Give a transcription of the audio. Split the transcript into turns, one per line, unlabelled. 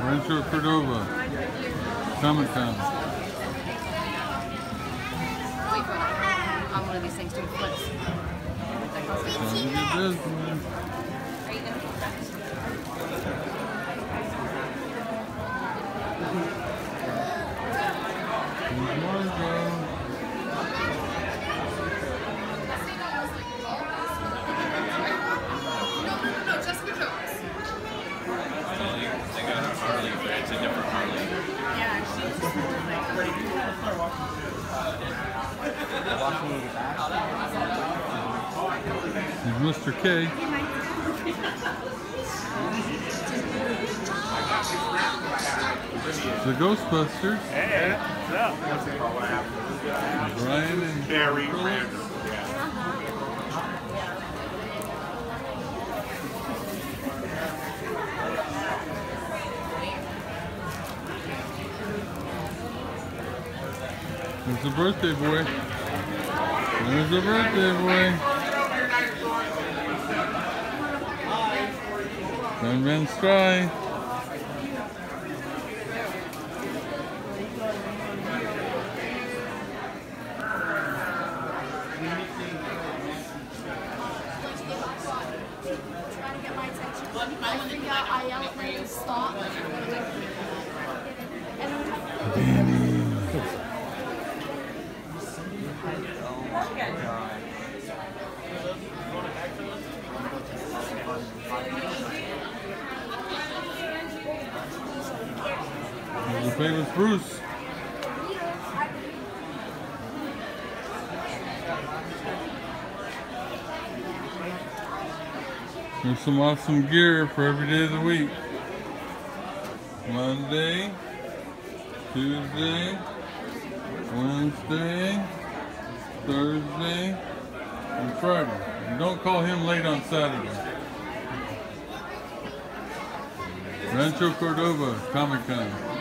RAncho Cordova Comic Con.
Wait for it. On one of these things doing flips.
Time to get busy.
Are you going to keep that?
Here's Margot.
No, just for jokes.
They got a Harley, but it's a different Harley.
Yeah, she's just
Here's Mr. K. The Ghostbusters.
Hey, what's up?
Brian and
Very
Philip.
random.
There's the birthday boy. There's the birthday boy. Van Stry. The famous Bruce. There's some awesome gear for every day of the week. Monday, Tuesday, Wednesday, Thursday, and Friday. And don't call him late on Saturday. RAncho Cordova Comic Con.